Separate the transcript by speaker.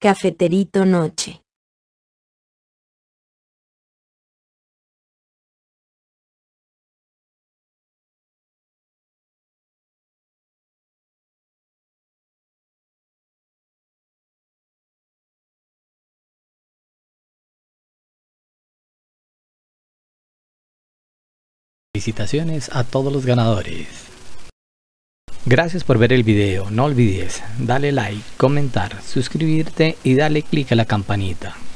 Speaker 1: Cafeterito Noche.
Speaker 2: Felicitaciones a todos los ganadores. Gracias por ver el video. No olvides darle like, comentar, suscribirte y darle click a la campanita.